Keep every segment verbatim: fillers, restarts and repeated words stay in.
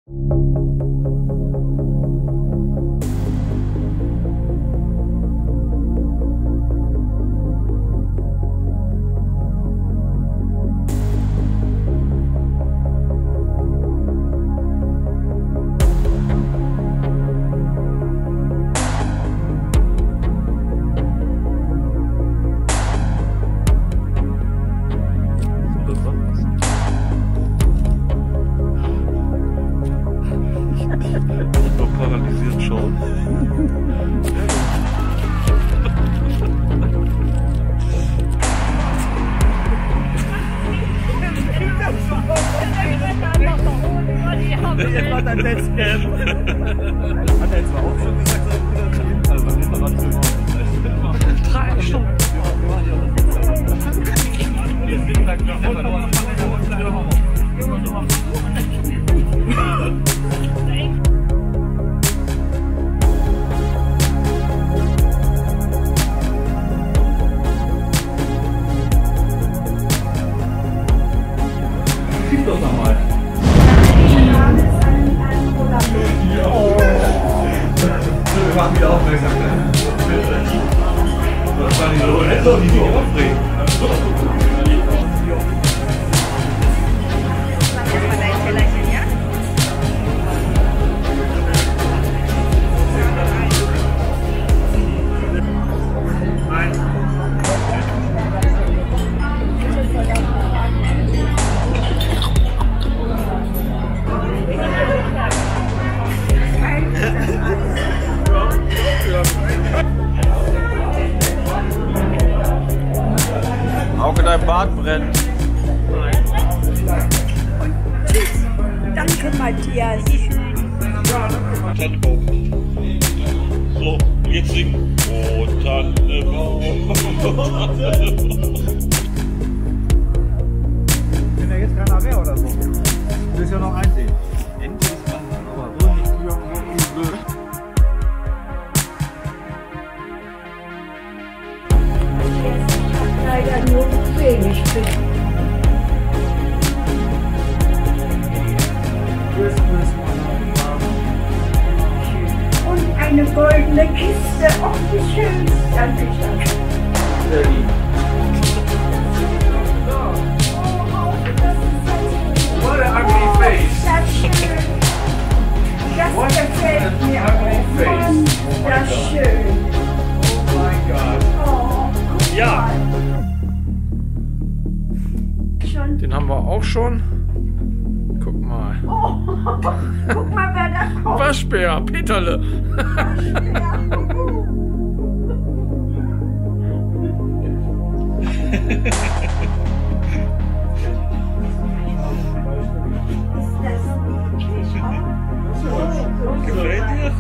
Paralysiert schon. Jetzt war dein Testcam. Hat er jetzt auch schon gesagt, dass er wieder zu hinten, also beim Information. Drei Stunden. Gib doch nochmal. Wir machen wieder aufmerksam. Das war nicht so, das ist nicht so aufregend. Auge, dein Bart brennt. Danke, Matthias. So, jetzt singen. Oh, Tannenbaum. Wenn da jetzt keiner mehr oder so. Du willst ja noch einsehen. Endlich ist man, aber so nicht für übel. Leider nur wenig finden. Und eine goldene Kiste. Oh, wie schön. Danke, danke. Sehr lieb. Oh, das ist so What an ugly face. das schön. Das gefällt mir auch. Mann, das schön. Oh mein Gott. Oh, guck Ja. mal. Schon. Den haben wir auch schon. Guck mal. Oh, guck mal, wer da kommt. Waschbär, Peterle. Gefällt dir?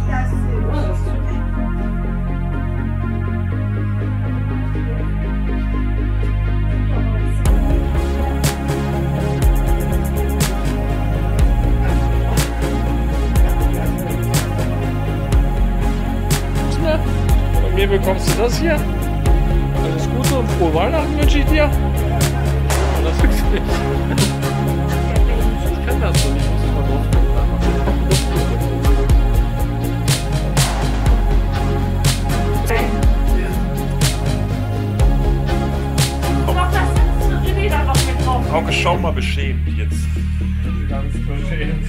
Bei mir bekommst du das hier. Alles Gute und frohe Weihnachten wünsche ich dir. Und das ist nicht. Ich kann das so nicht. Ich muss mal drauf Auge, schau mal beschämt jetzt. Ganz beschämt.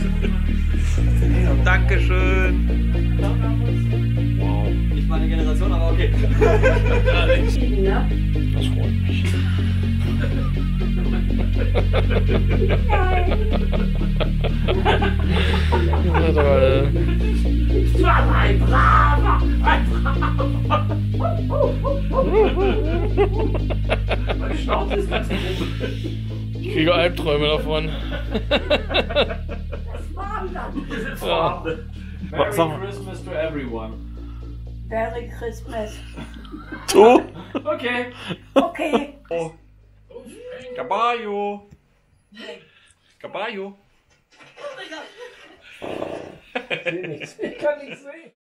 Dankeschön. Wow. Nicht meine Generation, aber okay. Das freut mich. Du war ein braver, ein braver. Meine Schnauze ist ganz groß. Ich kriege Albträume davon. Das war dann. Ja. Merry Sag mal. Christmas to everyone. Merry Christmas. Du? Okay. Okay. Oh. Caballo. Caballo. Ich kann nichts sehen.